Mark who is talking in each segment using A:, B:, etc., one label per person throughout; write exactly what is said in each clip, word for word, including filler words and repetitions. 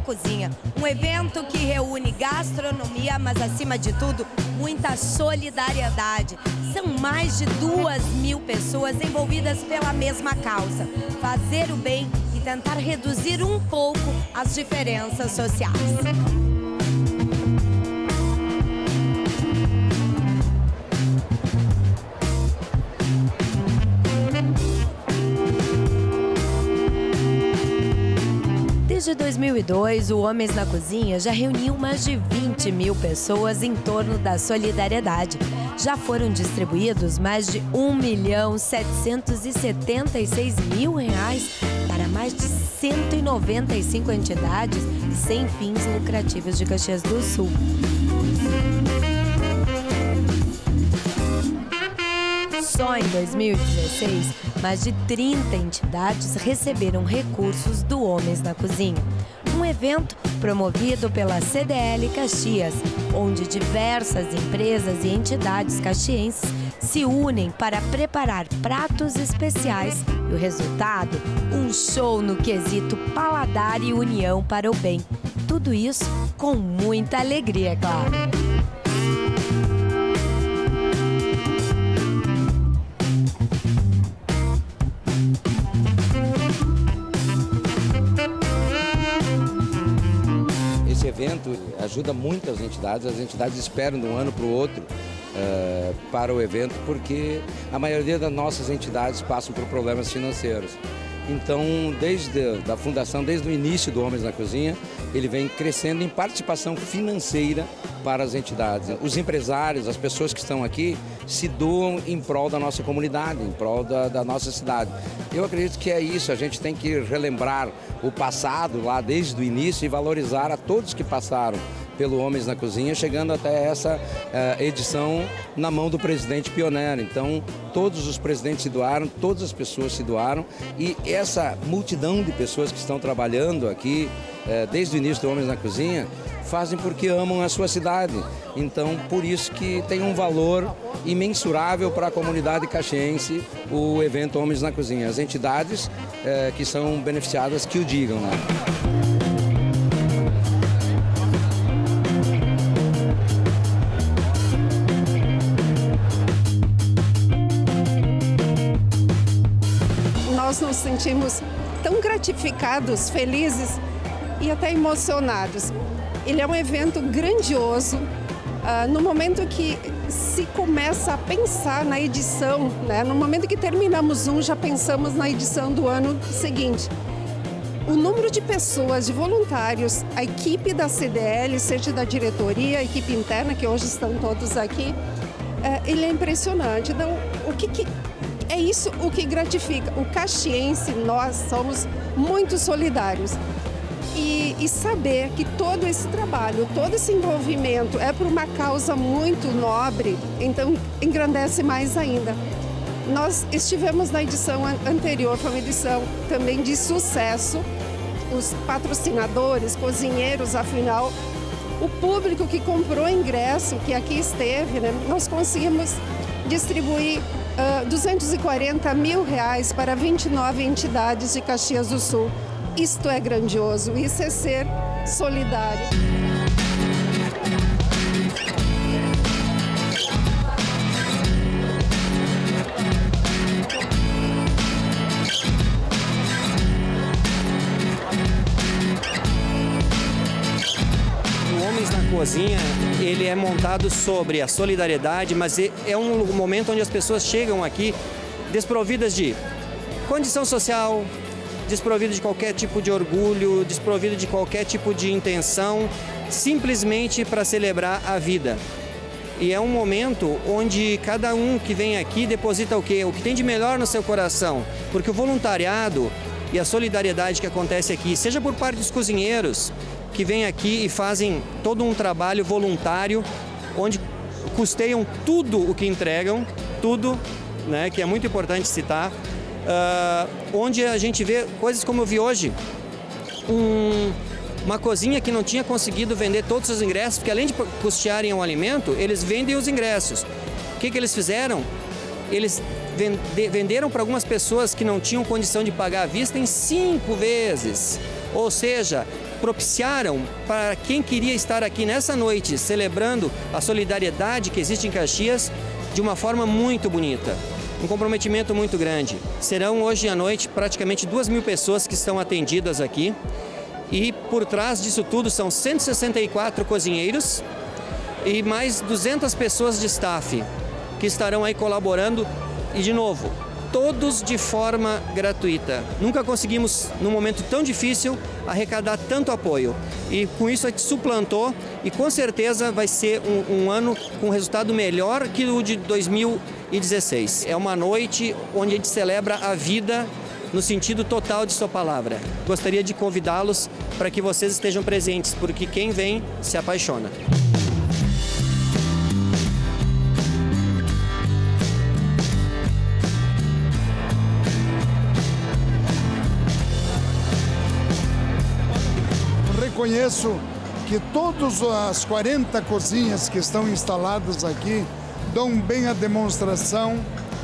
A: Cozinha. Um evento que reúne gastronomia, mas acima de tudo, muita solidariedade. São mais de duas mil pessoas envolvidas pela mesma causa. Fazer o bem e tentar reduzir um pouco as diferenças sociais. Desde dois mil e dois, o Homens na Cozinha já reuniu mais de vinte mil pessoas em torno da solidariedade. Já foram distribuídos mais de um milhão setecentos e setenta e seis mil reais para mais de cento e noventa e cinco entidades sem fins lucrativos de Caxias do Sul. Só em dois mil e dezesseis, mais de trinta entidades receberam recursos do Homens na Cozinha. Um evento promovido pela C D L Caxias, onde diversas empresas e entidades caxienses se unem para preparar pratos especiais e o resultado, um show no quesito paladar e união para o bem. Tudo isso com muita alegria, é claro.
B: Esse evento ajuda muitas entidades, as entidades esperam de um ano para o outro uh, para o evento, porque a maioria das nossas entidades passam por problemas financeiros. Então, desde a fundação, desde o início do Homens na Cozinha, ele vem crescendo em participação financeira para as entidades. Os empresários, as pessoas que estão aqui, se doam em prol da nossa comunidade, em prol da, da nossa cidade. Eu acredito que é isso, a gente tem que relembrar o passado lá desde o início e valorizar a todos que passaram pelo Homens na Cozinha, chegando até essa uh, edição na mão do presidente pioneiro. Então, todos os presidentes se doaram, todas as pessoas se doaram e essa multidão de pessoas que estão trabalhando aqui uh, desde o início do Homens na Cozinha fazem porque amam a sua cidade. Então, por isso que tem um valor imensurável para a comunidade caxiense o evento Homens na Cozinha. As entidades uh, que são beneficiadas que o digam, né?
C: Nós nos sentimos tão gratificados, felizes e até emocionados. Ele é um evento grandioso, uh, no momento que se começa a pensar na edição, né? No momento que terminamos um, já pensamos na edição do ano seguinte. O número de pessoas, de voluntários, a equipe da C D L, seja da diretoria, a equipe interna, que hoje estão todos aqui, uh, ele é impressionante. Então, o que que... É isso o que gratifica. O caxiense, nós somos muito solidários. E, e saber que todo esse trabalho, todo esse envolvimento é por uma causa muito nobre, então engrandece mais ainda. Nós estivemos na edição anterior, foi uma edição também de sucesso. Os patrocinadores, cozinheiros, afinal, o público que comprou ingresso, que aqui esteve, né, nós conseguimos distribuir Uh, duzentos e quarenta mil reais para vinte e nove entidades de Caxias do Sul. Isto é grandioso, isso é ser solidário.
D: Cozinha, ele é montado sobre a solidariedade, mas é um momento onde as pessoas chegam aqui desprovidas de condição social, desprovidas de qualquer tipo de orgulho, desprovidas de qualquer tipo de intenção, simplesmente para celebrar a vida. E é um momento onde cada um que vem aqui deposita o quê? O que tem de melhor no seu coração, porque o voluntariado e a solidariedade que acontece aqui, seja por parte dos cozinheiros, que vêm aqui e fazem todo um trabalho voluntário, onde custeiam tudo o que entregam, tudo, né, que é muito importante citar, uh, onde a gente vê coisas como eu vi hoje, um, uma cozinha que não tinha conseguido vender todos os ingressos, porque além de custearem o alimento, eles vendem os ingressos. O que que eles fizeram? Eles venderam para algumas pessoas que não tinham condição de pagar à vista em cinco vezes. Ou seja, propiciaram para quem queria estar aqui nessa noite, celebrando a solidariedade que existe em Caxias, de uma forma muito bonita. Um comprometimento muito grande. Serão hoje à noite praticamente duas mil pessoas que estão atendidas aqui. E por trás disso tudo são cento e sessenta e quatro cozinheiros e mais duzentas pessoas de staff que estarão aí colaborando. E de novo, todos de forma gratuita. Nunca conseguimos, num momento tão difícil, arrecadar tanto apoio. E com isso a gente suplantou e com certeza vai ser um, um ano com resultado melhor que o de dois mil e dezesseis. É uma noite onde a gente celebra a vida no sentido total de sua palavra. Gostaria de convidá-los para que vocês estejam presentes, porque quem vem se apaixona.
E: Reconheço que todas as quarenta cozinhas que estão instaladas aqui dão bem a demonstração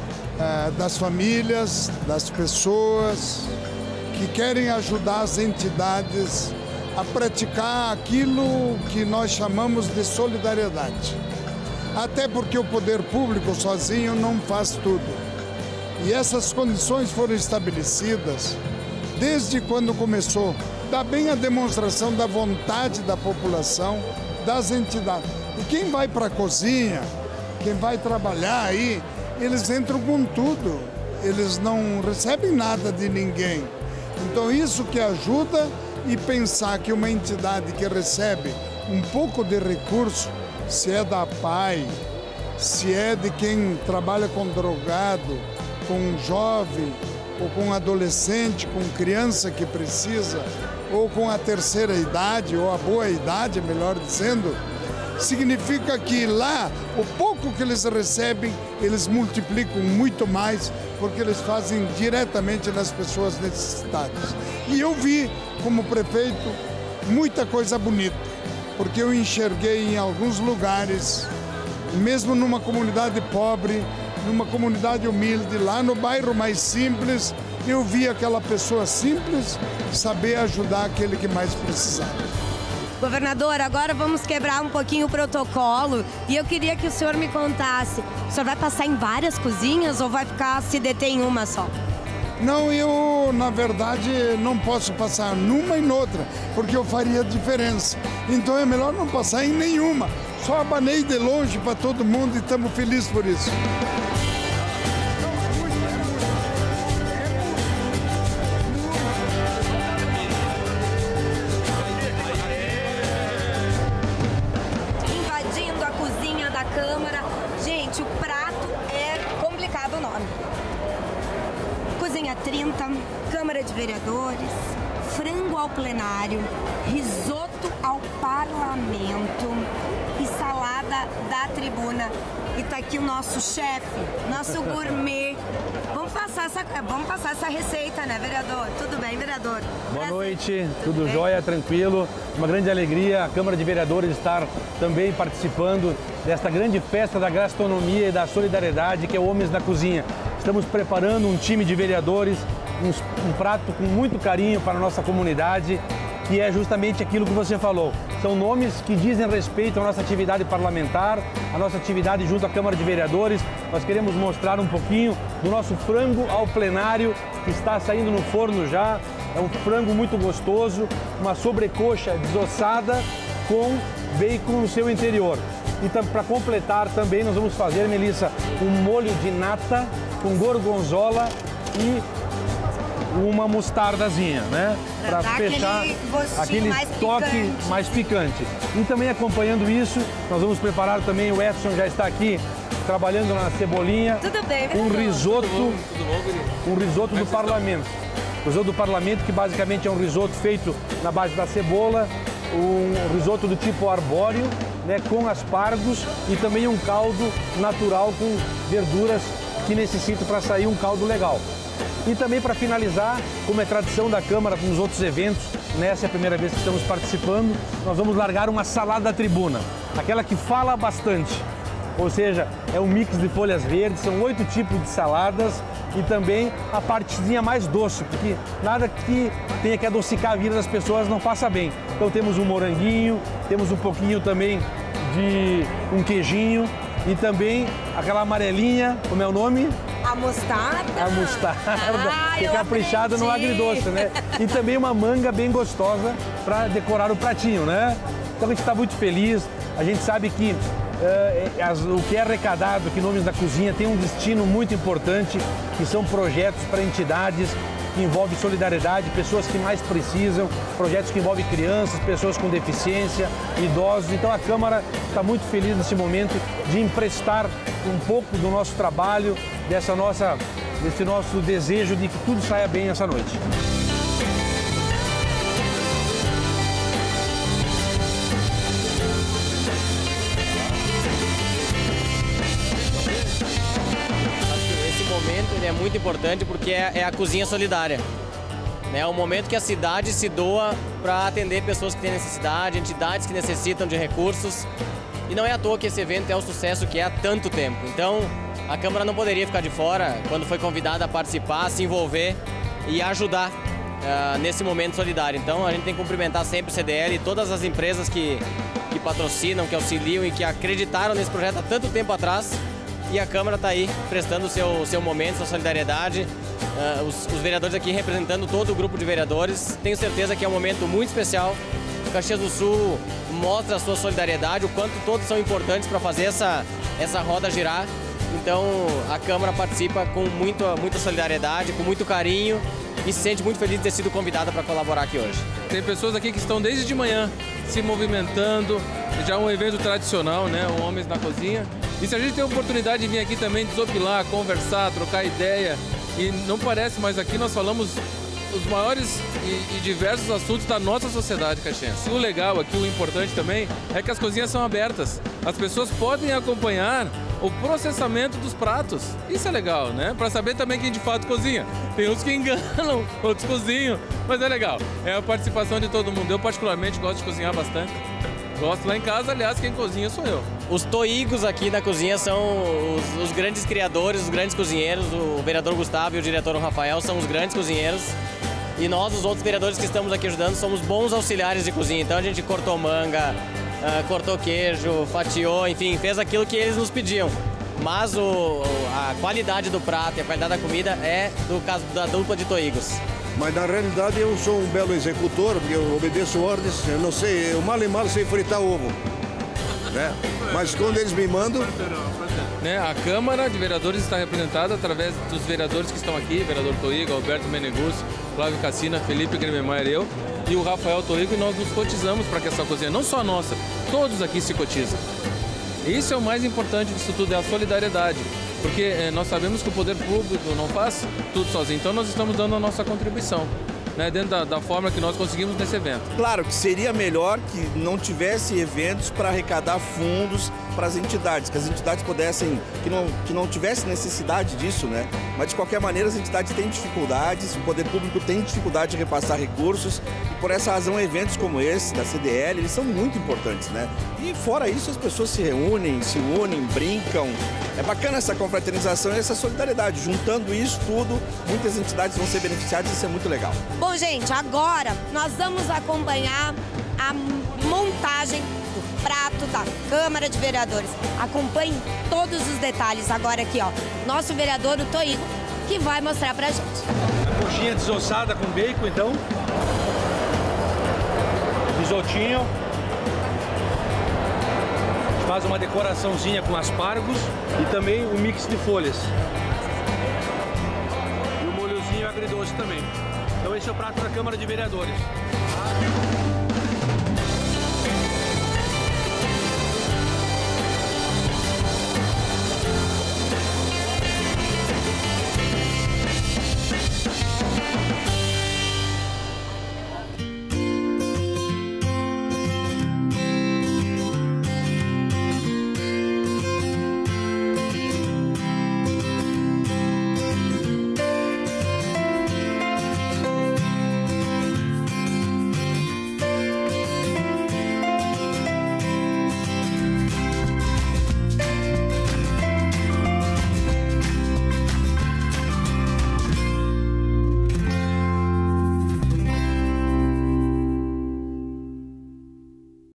E: eh, das famílias, das pessoas que querem ajudar as entidades a praticar aquilo que nós chamamos de solidariedade. Até porque o poder público sozinho não faz tudo. E essas condições foram estabelecidas desde quando começou. Dá bem a demonstração da vontade da população, das entidades. E quem vai para a cozinha, quem vai trabalhar aí, eles entram com tudo. Eles não recebem nada de ninguém. Então isso que ajuda, e pensar que uma entidade que recebe um pouco de recurso, se é da P A I, se é de quem trabalha com drogado, com jovem, ou com adolescente, com criança que precisa, ou com a terceira idade, ou a boa idade, melhor dizendo, significa que lá, o pouco que eles recebem, eles multiplicam muito mais, porque eles fazem diretamente nas pessoas necessitadas. E eu vi, como prefeito, muita coisa bonita, porque eu enxerguei em alguns lugares, mesmo numa comunidade pobre, numa comunidade humilde, lá no bairro mais simples, eu vi aquela pessoa simples saber ajudar aquele que mais precisava.
A: Governador, agora vamos quebrar um pouquinho o protocolo e eu queria que o senhor me contasse, o senhor vai passar em várias cozinhas ou vai ficar se deter em uma só?
E: Não, eu, na verdade, não posso passar numa e noutra, porque eu faria diferença. Então é melhor não passar em nenhuma. Só abanei de longe para todo mundo e estamos felizes por isso.
A: Invadindo a cozinha da Câmara. Gente, o prato é complicado o nome. Cozinha trinta, Câmara de Vereadores, frango ao plenário, risoto ao parlamento e salada da tribuna. E tá aqui o nosso chefe, nosso gourmet. Vamos passar essa, vamos passar essa receita, né, vereador? Tudo bem, vereador?
F: Boa noite, tudo jóia, tranquilo. Uma grande alegria a Câmara de Vereadores estar também participando desta grande festa da gastronomia e da solidariedade que é o Homens na Cozinha. Estamos preparando um time de vereadores, um, um prato com muito carinho para a nossa comunidade, que é justamente aquilo que você falou. São nomes que dizem respeito à nossa atividade parlamentar, à nossa atividade junto à Câmara de Vereadores. Nós queremos mostrar um pouquinho do nosso frango ao plenário, que está saindo no forno já. É um frango muito gostoso, uma sobrecoxa desossada com bacon no seu interior. E para completar também nós vamos fazer, Melissa, um molho de nata com gorgonzola e uma mostardazinha, né? Para fechar aquele, aquele mais toque picante. mais picante. E também acompanhando isso, nós vamos preparar também, o Edson já está aqui trabalhando na cebolinha.
A: Tudo bem,
F: um risoto, tudo bom, tudo bom, um risoto do parlamento. O risoto do parlamento, que basicamente é um risoto feito na base da cebola, um risoto do tipo arbóreo, né, com aspargos e também um caldo natural com verduras que necessitam para sair um caldo legal. E também para finalizar, como é tradição da Câmara com os outros eventos, nessa é a primeira vez que estamos participando, nós vamos largar uma salada à tribuna, aquela que fala bastante. Ou seja, é um mix de folhas verdes, são oito tipos de saladas e também a partezinha mais doce, porque nada que tenha que adocicar a vida das pessoas não faça bem. Então temos um moranguinho, temos um pouquinho também de um queijinho e também aquela amarelinha, como é o nome?
A: A mostarda.
F: A mostarda,
A: ah,
F: que é caprichada no agridoce, né? E também uma manga bem gostosa para decorar o pratinho, né? Então a gente está muito feliz, a gente sabe que uh, as, o que é arrecadado aqui no Homens da Cozinha tem um destino muito importante, que são projetos para entidades que envolvem solidariedade, pessoas que mais precisam, projetos que envolvem crianças, pessoas com deficiência, idosos. Então a Câmara está muito feliz nesse momento de emprestar um pouco do nosso trabalho, dessa nossa, desse nosso desejo de que tudo saia bem essa noite.
G: É muito importante porque é, é a cozinha solidária. É o momento que a cidade se doa para atender pessoas que têm necessidade, entidades que necessitam de recursos. E não é à toa que esse evento é o sucesso que é há tanto tempo. Então, a Câmara não poderia ficar de fora quando foi convidada a participar, se envolver e ajudar uh, nesse momento solidário. Então, a gente tem que cumprimentar sempre o C D L e todas as empresas que, que patrocinam, que auxiliam e que acreditaram nesse projeto há tanto tempo atrás. E a Câmara está aí prestando o seu, seu momento, sua solidariedade, uh, os, os vereadores aqui representando todo o grupo de vereadores. Tenho certeza que é um momento muito especial. O Caxias do Sul mostra a sua solidariedade, o quanto todos são importantes para fazer essa, essa roda girar. Então a Câmara participa com muito, muita solidariedade, com muito carinho e se sente muito feliz de ter sido convidada para colaborar aqui hoje.
H: Tem pessoas aqui que estão desde de manhã se movimentando, já é um evento tradicional, né? O Homens na Cozinha. E se a gente tem a oportunidade de vir aqui também desopilar, conversar, trocar ideia, e não parece, mas aqui nós falamos os maiores e, e diversos assuntos da nossa sociedade caxiense. O legal aqui, o importante também, é que as cozinhas são abertas. As pessoas podem acompanhar o processamento dos pratos. Isso é legal, né? Para saber também quem de fato cozinha. Tem uns que enganam, outros cozinham, mas é legal. É a participação de todo mundo. Eu particularmente gosto de cozinhar bastante. Gosto lá em casa, aliás, quem cozinha sou eu.
G: Os toigos aqui na cozinha são os, os grandes criadores, os grandes cozinheiros. O vereador Gustavo e o diretor Rafael são os grandes cozinheiros. E nós, os outros vereadores que estamos aqui ajudando, somos bons auxiliares de cozinha. Então a gente cortou manga, uh, cortou queijo, fatiou, enfim, fez aquilo que eles nos pediam. Mas o, a qualidade do prato e a qualidade da comida é do caso da dupla de toigos.
I: Mas na realidade eu sou um belo executor, porque eu obedeço ordens, eu não sei, eu mal e mal sei fritar ovo, né? Mas quando eles me mandam...
H: Né, a Câmara de Vereadores está representada através dos vereadores que estão aqui, vereador Toigo, Alberto Menegus, Flávio Cassina, Felipe Grememeyer, eu e o Rafael Toigo, e nós nos cotizamos para que essa cozinha, não só a nossa, todos aqui se cotizam. Isso é o mais importante disso tudo, é a solidariedade. Porque eh, nós sabemos que o poder público não faz tudo sozinho, então nós estamos dando a nossa contribuição, né, dentro da, da forma que nós conseguimos nesse evento.
J: Claro que seria melhor que não tivesse eventos para arrecadar fundos para as entidades, que as entidades pudessem, que não, que não tivesse necessidade disso, né? Mas de qualquer maneira as entidades têm dificuldades, o poder público tem dificuldade de repassar recursos e por essa razão eventos como esse da C D L, eles são muito importantes, né? E fora isso as pessoas se reúnem, se unem, brincam. É bacana essa confraternização e essa solidariedade. Juntando isso tudo, muitas entidades vão ser beneficiadas e isso é muito legal.
A: Bom, gente, agora nós vamos acompanhar a montagem do prato da Câmara de Vereadores. Acompanhe todos os detalhes agora aqui, ó. Nosso vereador, o Toigo, que vai mostrar pra gente.
F: A coxinha desossada com bacon, então. Risotinho. Faz uma decoraçãozinha com aspargos e também o mix de folhas. E o molhozinho agridoce também. Então esse é o prato da Câmara de Vereadores.